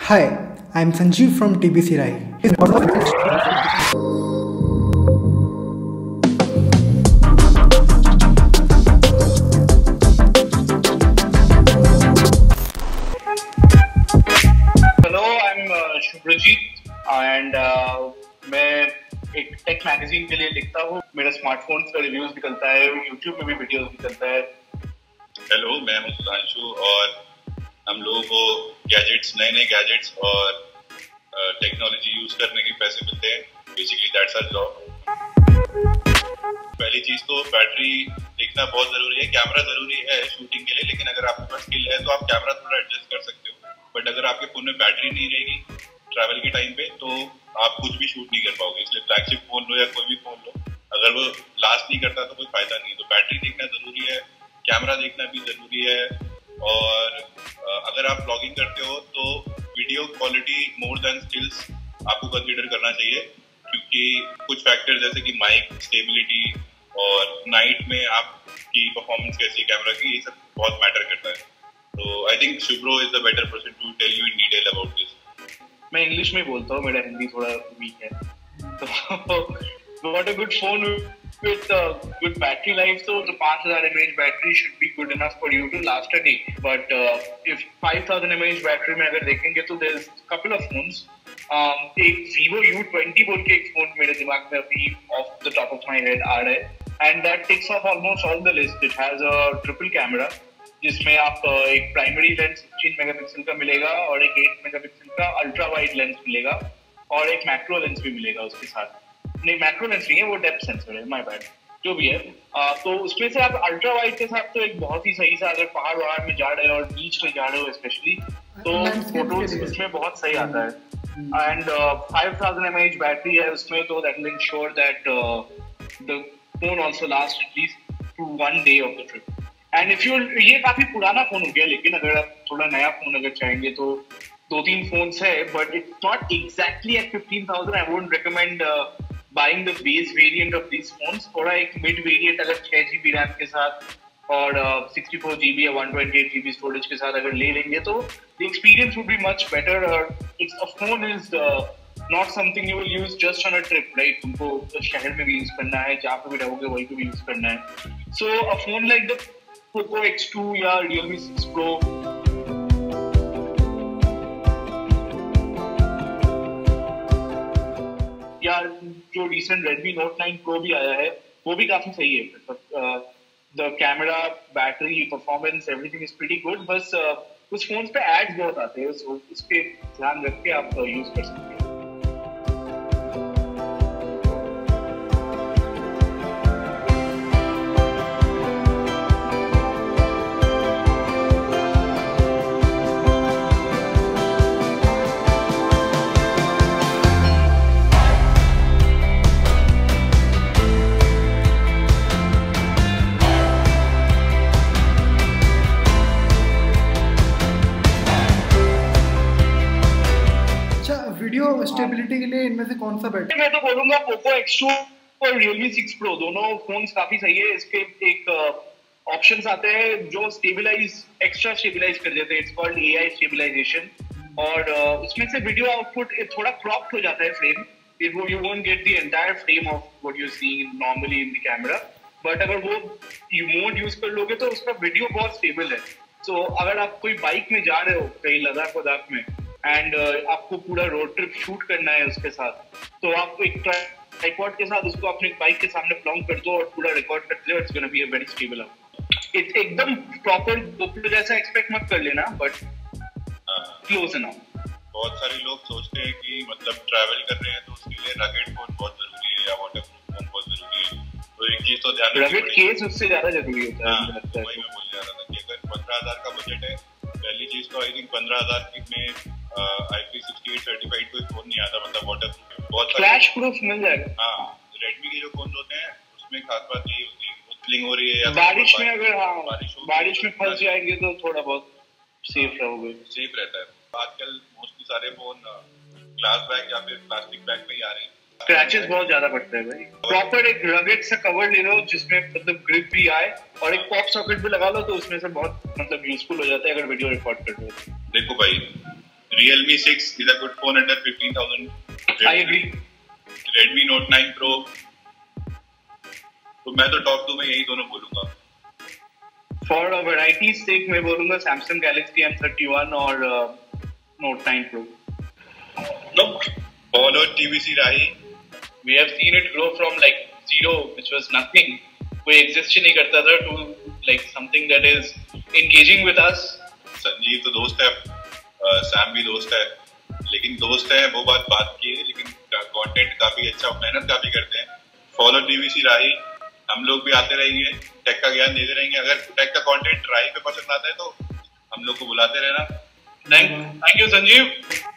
Hi, I'm Sanjeev from TBC Rai. Hello, I am Shubhrajit and मैं एक take magazine के लिए लिखता हूँ। मेरा स्मार्टफोन का रिव्यूज निकलता है, यूट्यूब पे भी वीडियोस निकलता है। हेलो, मैं हूँ सुधांशु और हम लोगों को गैजेट्स, नए गैजेट्स और टेक्नोलॉजी यूज करने के पैसे मिलते हैं। Basically that's our job. पहली चीज तो बैटरी देखना बहुत जरूरी है। कैमरा जरूरी है शूटिंग के लिए, लेकिन अगर आपके पास स्किल है तो आप कैमरा थोड़ा एडजस्ट कर सकते हो। बट अगर आपके फोन में बैटरी नहीं रहेगी ट्रैवल के टाइम पे तो आप कुछ भी शूट नहीं कर पाओगे। इसलिए फ्लैगशिप फोन लो या कोई भी फोन लो, अगर वो लास्ट नहीं करता तो कोई फायदा नहीं है। तो बैटरी देखना जरूरी है, कैमरा देखना भी जरूरी है। और अगर आप ब्लॉगिंग करते हो तो video quality more than skills आपको कंसीडर करना चाहिए, क्योंकि कुछ फैक्टर जैसे कि माइक स्टेबिलिटी और नाइट में आपकी परफॉर्मेंस कैसी है कैमरा की, ये सब बहुत मैटर करता है। तो I think Shubhro is the better person to tell you in detail about this. मैं इंग्लिश में बोलता हूँ, मेरा हिंदी थोड़ा वीक है। तो what a good phone with good battery life. So the 5000 mAh battery should be good enough for you to last a day. But if 5000 mAh battery में अगर देखेंगे तो there's couple of phones. एक Vivo U20 बोल के एक phone मेरे दिमाग में अभी off the top of my head आ रहा है, and that ticks off almost all the list. It has a triple camera जिसमें आप एक प्राइमरी लेंस 16 मेगापिक्सल का मिलेगा और एक 8 मेगापिक्सल का अल्ट्रा वाइड लेंस मिलेगा और एक मैक्रो लेंस भी मिलेगा उसके साथ। नहीं, मैक्रो लेंस नहीं है, वो डेप्थ सेंसर है, माय बैड, जो भी है। तो उसमें से आप अल्ट्रा वाइड के साथ तो एक बहुत ही सही सा, अगर पहाड़ वहाड़ में जा रहे हो और बीच में जा रहे हो स्पेशली, तो फोटोज उसमें बहुत सही आता है। एंड 5000 mAh बैटरी है उसमें, तो that will ensure that the phone also last at least to 1 day of the trip. And if you, ये काफी पुराना फोन हो गया, लेकिन अगर आप थोड़ा नया फोन अगर चाहेंगे तो 2-3 फोन्स है, but it's not exactly at 15,000। I would recommend buying the base variant of this phones. थोड़ा एक मिड वेरिएंट अगर 6GB रैम के साथ और 64GB या 128GB स्टोरेज के साथ अगर ले लेंगे तो the experience would be much better. और it's a phone is not something you will use just on a trip, right? तुमको शहर में भी यूज करना है, जहाँ पे भी रहोगे वहीं पे भी यूज करना है। So a phone like the Poco X2 या Realme 6 Pro या जो रिसेंट Redmi Note 9 Pro भी आया है वो भी काफी सही है। The camera, battery, performance, everything is pretty good. बस उस फोन पे एड्स बहुत आते हैं, उस पे ध्यान रख के आप यूज कर सकते हैं। वीडियो स्टेबिलिटी के लिए इनमें से कौन सा बेटर? मैं तो बोलूंगा Poco X2 और Realme 6 Pro, दोनों फोन्स काफी सही है। इसके एक ऑप्शंस आते हैं जो एक्स्ट्रा स्टेबलाइज कर देते हैं, इट्स कॉल्ड AI स्टेबलाइजेशन। और उसमें से वीडियो आउटपुट थोड़ा क्रॉप्ड हो जाता है frame, you won't get the entire frame of what you seeing normally in the camera. But अगर वो मोड यूज कर लोगे तो उसका वीडियो बहुत स्टेबल है। सो अगर आप कोई बाइक में जा रहे हो कहीं लद्दाख में एंड आपको पूरा रोड ट्रिप शूट करना है उसके साथ, तो आप एक ट्राइपॉड के साथ उसको अपने बाइक के सामने प्लॉन्क कर दो और पूरा रिकॉर्ड करते हो। It's gonna be a very stable output. It's एकदम प्रॉपर GoPro जैसा एक्सपेक्ट मत कर लेना, बट क्लोज इनफ। बहुत सारे लोग सोचते हैं कि मतलब ट्रैवल कर रहे हैं तो उसके लिए रगेड फोन बहुत जरूरी है या वाटरप्रूफ फोन बहुत जरूरी है। तो एक चीज तो ध्यान रखनी रगेड केस उससे ज्यादा जरूरी होता है। वही मैं बोल रहा था कि अगर 15,000 का बजट है, पहली चीज तो आई थिंक 15,000 में IP68 सर्टिफाइड कोई फोन नहीं आता, मतलब वाटरप्रूफ बहुत फ्लैश प्रूफ मिल जाएगा। हाँ, रेडमी के जो फोन होते हैं उसमें खास बात यही होती है, स्लिंग हो रही है या बारिश में अगर बारिश में फंस जाएंगे तो थोड़ा बहुत सेफ रहोगे, सेफ रहता है। आजकल मोस्टली सारे फोन ग्लास बैग या फिर प्लास्टिक बैग में ही आ रहे हैं। स्क्रैचेस बहुत ज्यादा पड़ते हैं भाई। प्रॉपर एक रगेड सा कवर ले लो जिसमें मतलब ग्रिप भी आए और एक पॉप सॉकेट भी लगा लो, तो उसमें से बहुत मतलब यूजफुल हो जाता है अगर वीडियो रिकॉर्ड कर रहे हो। देखो भाई, Realme 6 is a good phone under 15,000. I agree. Redmi Note 9 Pro. तो मैं तो टॉप 2 में यही दोनों बोलूंगा. For a variety sake, मैं बोलूंगा Samsung Galaxy M31 और Note 9 Pro. No. Follow TVC Rahi. We have seen it grow from like zero, which was nothing, कोई exist ही नहीं करता था, to like something that is engaging with us. Sanjeev तो दोस्त है, सैम भी दोस्त है, लेकिन दोस्त है वो बात की है, लेकिन कंटेंट काफी अच्छा, मेहनत काफी करते हैं. फॉलो टीवीसी राही. हम लोग भी आते रहेंगे, टेक का ज्ञान देते रहेंगे. अगर टेक का कंटेंट राही पे पसंद आता है तो हम लोग को बुलाते रहना. Thank you Sanjeev.